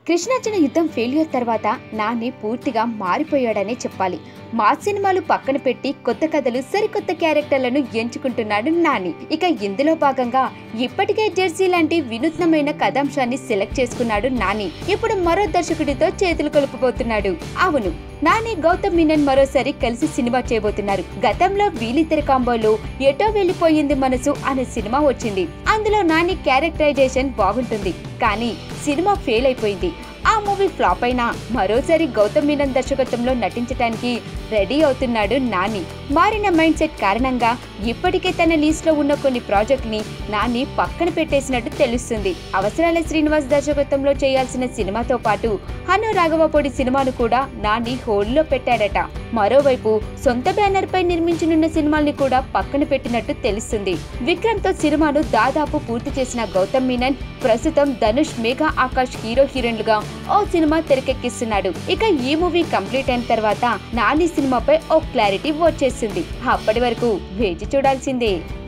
కృష్ణార్జున యుద్ధం ఫెయిల్యూర్ తర్వాత నాని పూర్తిగా మారిపోయాడనే చెప్పాలి. మా సినిమాలు పక్కన పెట్టి కొత్త కథలు, సరికొత్త క్యారెక్టర్లను ఎంచుకుంటున్నాడు నాని. ఇక ఇందులో భాగంగా ఇప్పటికే జెర్సీ లాంటి వినూత్నమైన కథాంశాన్ని సెలెక్ట్ చేసుకున్నాడు నాని. ఇప్పుడు మరో దర్శకుడితో చేతులు కలుపుబోతున్నాడు. అవును, నాని గౌతమ్ మీనన్ మరోసారి కలిసి సినిమా చేయబోతున్నారు. గతంలో వీళ్ళిద్దరి కాంబోలో ఎటో వెళ్లిపోయింది మనసు అనే సినిమా వచ్చింది. అందులో నాని క్యారెక్టరైజేషన్ బాగుంటుంది, కానీ సినిమా ఫెయిల్ అయిపోయింది. ఆ మూవీ ఫ్లాప్ అయినా మరోసారి గౌతమ్ మీనన్ దర్శకత్వంలో నటించడానికి రెడీ అవుతున్నాడు నాని. మారిన మైండ్ సెట్ కారణంగా ఇప్పటికే తన లిస్ట్ లో ఉన్న కొన్ని ప్రాజెక్ట్ ని నాని పక్కన పెట్టేసినట్టు తెలుస్తుంది. అవసరాల శ్రీనివాస్ దర్శకత్వంలో చేయాల్సిన సినిమాతో పాటు హను రాఘవపొడి సినిమాను కూడా నాని హోల్డ్ లో పెట్టాడట. మరోవైపు సొంత బ్యానర్ పై నిర్మించనున్న సినిమాల్ని కూడా పక్కన పెట్టినట్టు తెలుస్తుంది. విక్రమ్ తో సినిమాను దాదాపు పూర్తి చేసిన గౌతమ్ మీనన్ ప్రస్తుతం ధనుష్, మేఘా ఆకాష్ హీరోయిన్లుగా ఓ సినిమా తెరకెక్కిస్తున్నాడు. ఇక ఈ మూవీ కంప్లీట్ అయిన తర్వాత నాని సినిమాపై ఓ క్లారిటీ వచ్చేసింది. అప్పటి వరకు వేచి చూడాల్సిందే.